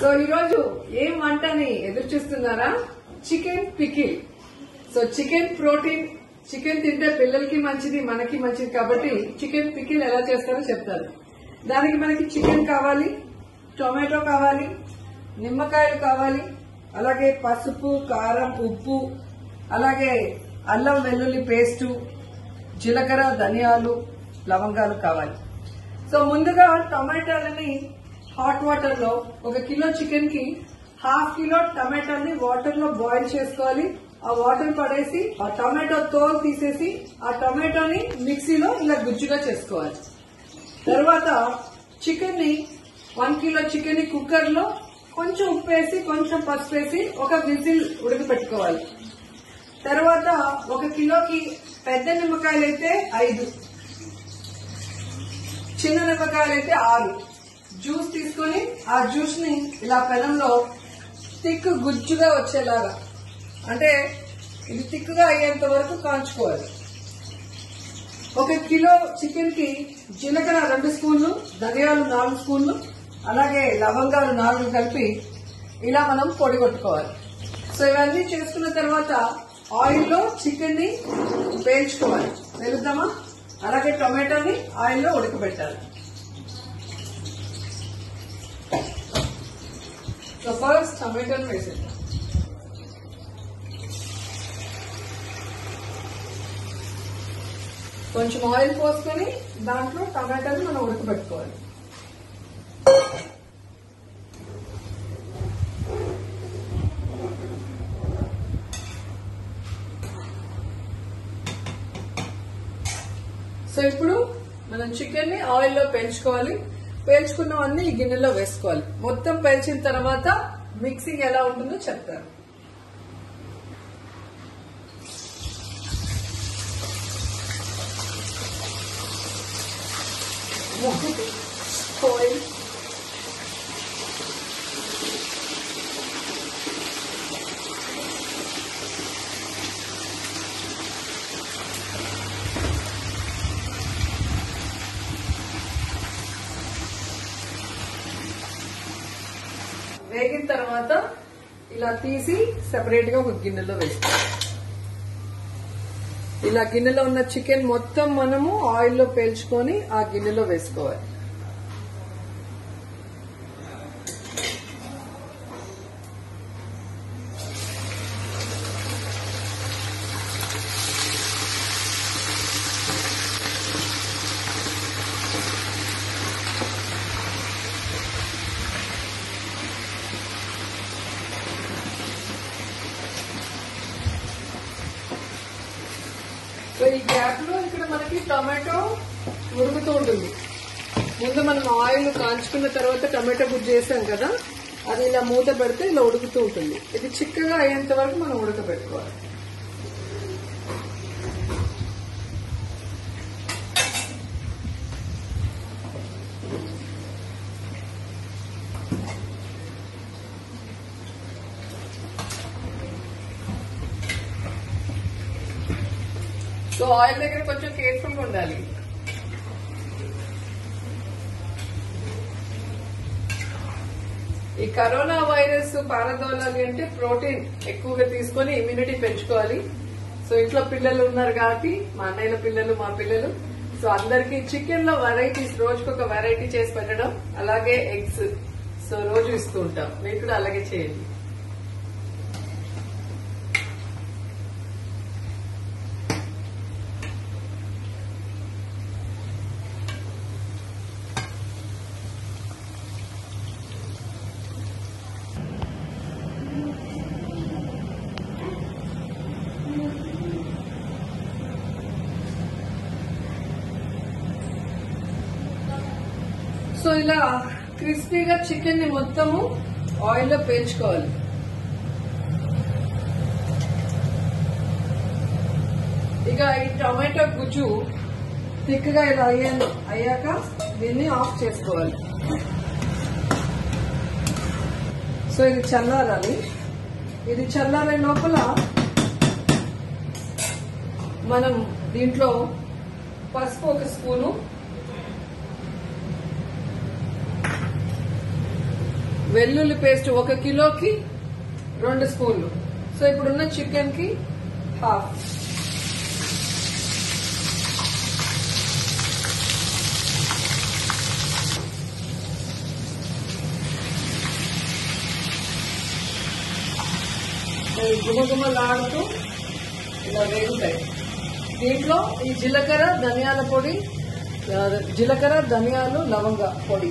So ఈ రోజు ఏం వంటని ఎదురు చూస్తున్నారా? Chicken pickle. So chicken protein, chicken తింటే పిల్లలకి మంచిది, మనకి మంచిది కాబట్టి చికెన్ పికిల్ ఎలా చేస్తారో చెప్తారు. దానికి మనకి చికెన్ కావాలి, టొమాటో కావాలి, నిమ్మకాయలు కావాలి, అలాగే పసుపు, కారం, ఉప్పు, అలాగే అల్లం వెల్లుల్లి పేస్టు, జీలకర్ర, ధనియాలు, లవంగాలు కావాలి. సో ముందుగా టమాటాలని హాట్ వాటర్ లో 1 కిలో చికెన్ కి 1/2 కిలో టమాటాలని వాటర్ లో బాయిల్ చేసుకోవాలి. ఆ వాటర్ పడేసి ఆ టమాటో తోలు తీసేసి ఆ టమాటోని మిక్సీలో ఇలా గుజ్జుగా చేసుకోవాలి. తర్వాత చికెన్ ని 1 కిలో చికెన్ ని కుక్కర్ లో కొంచెం ఉప్పు వేసి కొంచెం పసుపు వేసి 1 విజిల్ ఉడకపెట్టుకోవాలి. తర్వాత 1 కిలోకి పెద్ద నిమ్మకాయలు అయితే 5, చిన్న నిమ్మకాయలు అయితే 6 జ్యూస్ తీసుకొని ఆ జ్యూస్ ని ఇలా పెనంలో థిక్ గుజ్జుగా వచ్చేలాగా, అంటే ఇది థిక్ గా అయ్యేంత వరకు కాంచుకోవాలి. 1 కిలో చికెన్ కి జీలకర్ర 2 స్పూన్లు, ధనియాలు 4 స్పూన్లు, అలాగే లవంగాలు 4 కలిపి ఇలా మనం పొడి కొట్టుకోవాలి. సో ఇవన్నీ చేసుకున్న తర్వాత ఆయిల్ లో చికెన్ ని వేయించుకోవాలి. వెలుద్దామా? అలాగే టొమాటోని ఆయిల్ లో ఉడకబెట్టాలి. సో ఫస్ట్ టొమాటోని వేసేద్దాం. కొంచెం ఆయిల్ పోసుకొని దాంట్లో టమాటాని మనం ఉడకబెట్టుకోవాలి. సో ఇప్పుడు మనం చికెన్ ని ఆయిల్ లో పేల్చుకోవాలి. పేల్చుకున్నవన్నీ ఈ గిన్నెలో వేసుకోవాలి. మొత్తం పేల్చిన తర్వాత మిక్సింగ్ ఎలా ఉంటుందో చెప్తారు. ఆయిల్, వేగిన తర్వాత ఇలా తీసి సెపరేట్ గా 1 గిన్నెలో వేసుకోవాలి. ఇలా గిన్నెలో ఉన్న చికెన్ మొత్తం మనము ఆయిల్ లో పేల్చుకొని ఆ గిన్నెలో వేసుకోవాలి. సో ఈ గ్యాప్ లో ఇక్కడ మనకి టొమాటో ఉడుకుతూ ఉంటుంది. ముందు మనం ఆయిల్ కాంచుకున్న తర్వాత టొమాటో గుజ్జు చేసాం కదా, అది ఇలా మూత పెడితే ఇలా ఉడుకుతూ ఉంటుంది. ఇది చిక్కగా అయ్యేంత వరకు మనం ఉడకబెట్టుకోవాలి. సో ఆయిల్ దగ్గర కొంచెం కేర్ఫుల్ గా ఉండాలి. ఈ కరోనా వైరస్ పారదోలాలి అంటే ప్రోటీన్ ఎక్కువగా తీసుకొని ఇమ్యూనిటీ పెంచుకోవాలి. సో ఇంట్లో పిల్లలు ఉన్నారు కాబట్టి, మా అన్నయ్యల పిల్లలు, మా పిల్లలు, సో అందరికి చికెన్ లో వెరైటీస్, రోజుకొక వెరైటీ చేసి పెట్టడం, అలాగే ఎగ్స్ సో రోజు ఇస్తూ ఉంటాం. మీరు కూడా అలాగే చేయండి. సో ఇలా క్రిస్పీగా చికెన్ ని మొత్తము ఆయిల్ లో పేల్చుకోవాలి. ఇక ఈ టొమాటో గుజ్జు థిక్ గా ఇలా అయ్యాక దీన్ని ఆఫ్ చేసుకోవాలి. సో ఇది చల్లారాలి. ఇది చల్లారే లోపల మనం దీంట్లో పసుపు 1 స్పూను, వెల్లుల్లి పేస్ట్ 1 కిలోకి 2 స్పూన్లు. సో ఇప్పుడున్న చికెన్ కి హాఫ్. గుమగుమలాడుతూ ఇలా వేగుతాయి. దీంట్లో ఈ జీలకర్ర ధనియాలు లవంగ పొడి.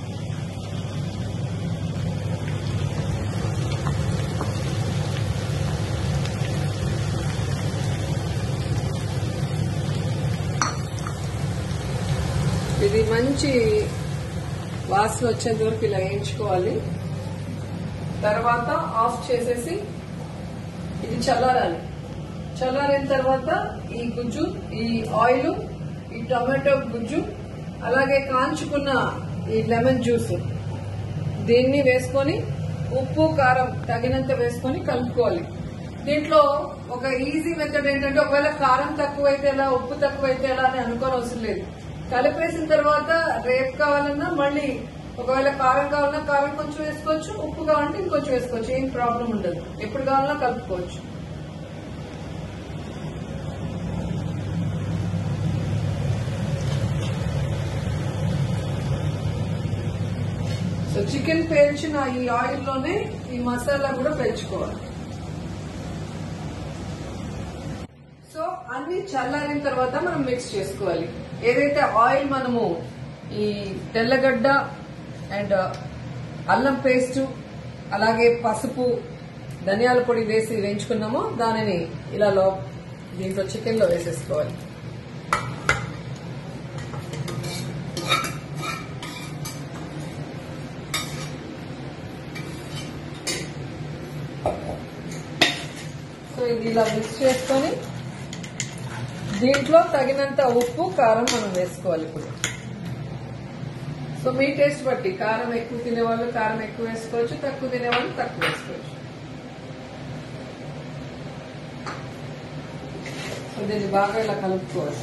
ఇది మంచి వాసన వచ్చేంత వరకు ఇలా వేయించుకోవాలి. తర్వాత ఆఫ్ చేసేసి ఇది చల్లారాలి. చల్లారిన తర్వాత ఈ గుజ్జు, ఈ ఆయిల్, ఈ టొమాటో గుజ్జు, అలాగే కాంచుకున్న ఈ లెమన్ జ్యూస్ దీన్ని వేసుకొని ఉప్పు కారం తగినంత వేసుకొని కలుపుకోవాలి. దీంట్లో ఒక ఈజీ మెథడ్ ఏంటంటే ఒకవేళ కారం తక్కువైతే ఎలా, ఉప్పు తక్కువైతే ఎలా అని అనుకోనవసరం లేదు. కలిపేసిన తర్వాత రేపు కావాలన్నా మళ్ళీ ఒకవేళ కారం కావాలన్నా కారం కొంచెం వేసుకోవచ్చు, ఉప్పు కావాలంటే ఇంకొంచెం వేసుకోవచ్చు. ఏం ప్రాబ్లం ఉండదు. ఎప్పుడు కావాలన్నా కలుపుకోవచ్చు. సో చికెన్ పేల్చిన ఈ ఆయిల్ లోనే ఈ మసాలా కూడా పేల్చుకోవాలి. సో అన్ని చల్లారిన తర్వాత మనం మిక్స్ చేసుకోవాలి. ఏదైతే ఆయిల్ మనము ఈ తెల్లగడ్డ అండ్ అల్లం పేస్ట్ అలాగే పసుపు ధనియాల పొడి వేసి వేయించుకున్నామో దానిని ఇలా దీంట్లో చికెన్ లో వేసేసుకోవాలి. సో ఇది ఇలా మిక్స్ చేసుకొని దీంట్లో తగినంత ఉప్పు కారం మనం వేసుకోవాలి. ఇప్పుడు సో మీ టేస్ట్ బట్టి కారం ఎక్కువ తినేవాళ్ళు కారం ఎక్కువ వేసుకోవచ్చు, తక్కువ తినేవాళ్ళు తక్కువ వేసుకోవచ్చు. సో దీన్ని బాగా ఇలా కలుపుకోవాలి.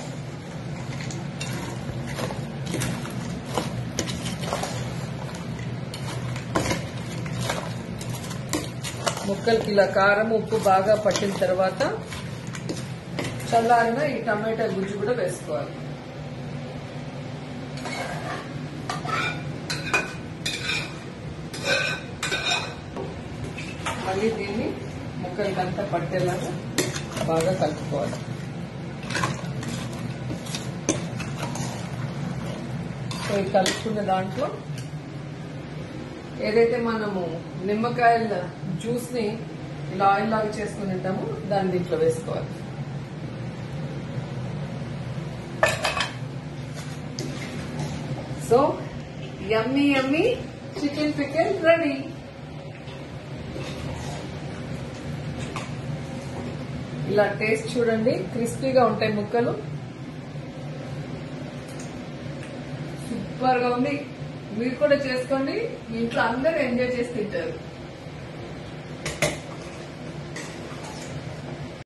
ముక్కలకి ఇలా కారం ఉప్పు బాగా పట్టిన తర్వాత చల్లారిన ఈ టమాటా గుజ్జు కూడా వేసుకోవాలి. మళ్ళీ దీన్ని ముక్కలకంతా పట్టేలాగా బాగా కలుపుకోవాలి. సో ఈ కలుపుకున్న దాంట్లో ఏదైతే మనము నిమ్మకాయల జ్యూస్ ని ఇలా ఆయిల్ లాగా చేసుకుని ఉంటామో దాన్ని దీంట్లో వేసుకోవాలి. So yummy yummy chicken pickle ready. ఇలా టేస్ట్ చూడండి, క్రిస్పీగా ఉంటాయి ముక్కలు, సూపర్ గా ఉంది. మీరు కూడా చేసుకోండి, ఇంట్లో అందరూ ఎంజాయ్ చేసి తింటారు.